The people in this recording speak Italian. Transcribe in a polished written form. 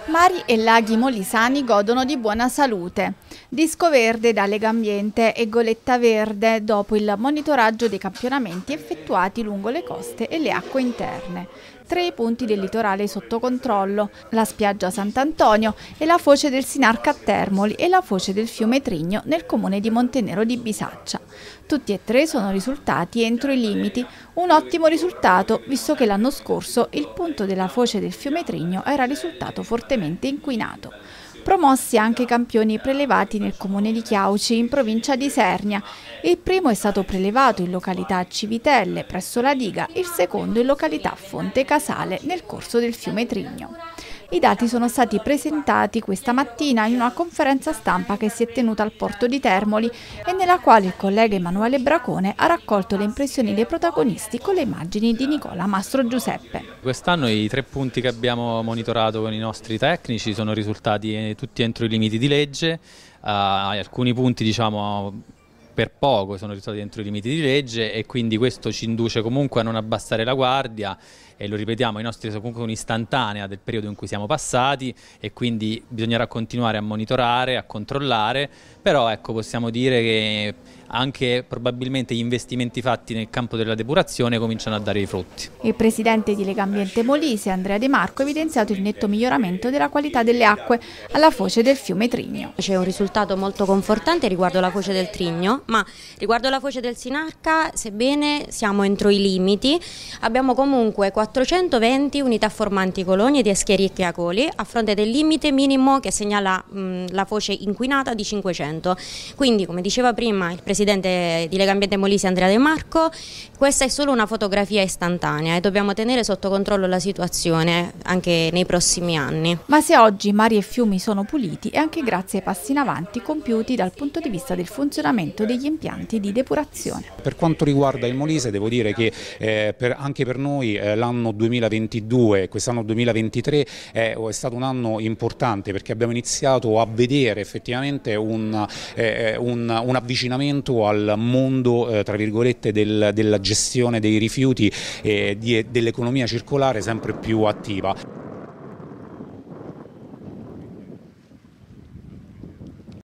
Mari e laghi molisani godono di buona salute. Disco verde da Legambiente e Goletta Verde dopo il monitoraggio dei campionamenti effettuati lungo le coste e le acque interne. 3 i punti del litorale sotto controllo: la spiaggia Sant'Antonio e la foce del Sinarca a Termoli e la foce del fiume Trigno nel comune di Montenero di Bisaccia. Tutti e 3 sono risultati entro i limiti, un ottimo risultato visto che l'anno scorso il punto della foce del fiume Trigno era risultato fortemente inquinato. Promossi anche i campioni prelevati nel comune di Chiauci, in provincia di Isernia. Il primo è stato prelevato in località Civitelle, presso la diga, il secondo in località Fonte Casale, nel corso del fiume Trigno. I dati sono stati presentati questa mattina in una conferenza stampa che si è tenuta al porto di Termoli e nella quale il collega Emanuele Bracone ha raccolto le impressioni dei protagonisti con le immagini di Nicola Mastro Giuseppe. Quest'anno i 3 punti che abbiamo monitorato con i nostri tecnici sono risultati tutti entro i limiti di legge, alcuni punti per poco sono risultati entro i limiti di legge e quindi questo ci induce comunque a non abbassare la guardia e lo ripetiamo, i nostri sono comunque un'istantanea del periodo in cui siamo passati e quindi bisognerà continuare a monitorare, a controllare, però ecco, possiamo dire che anche probabilmente gli investimenti fatti nel campo della depurazione cominciano a dare i frutti. Il presidente di Legambiente Molise, Andrea De Marco, ha evidenziato il netto miglioramento della qualità delle acque alla foce del fiume Trigno. C'è un risultato molto confortante riguardo la foce del Trigno, ma riguardo la foce del Sinarca, sebbene siamo entro i limiti, abbiamo comunque 420 unità formanti colonie di Escherichia coli a fronte del limite minimo che segnala la foce inquinata di 500. Quindi, come diceva prima il presidente di Legambiente Molise Andrea De Marco, questa è solo una fotografia istantanea e dobbiamo tenere sotto controllo la situazione anche nei prossimi anni. Ma se oggi mari e fiumi sono puliti è anche grazie ai passi in avanti compiuti dal punto di vista del funzionamento degli impianti di depurazione. Per quanto riguarda il Molise devo dire che anche per noi l'anno 2022 e quest'anno 2023 è stato un anno importante perché abbiamo iniziato a vedere effettivamente un avvicinamento al mondo tra virgolette della gestione dei rifiuti e dell'economia circolare sempre più attiva.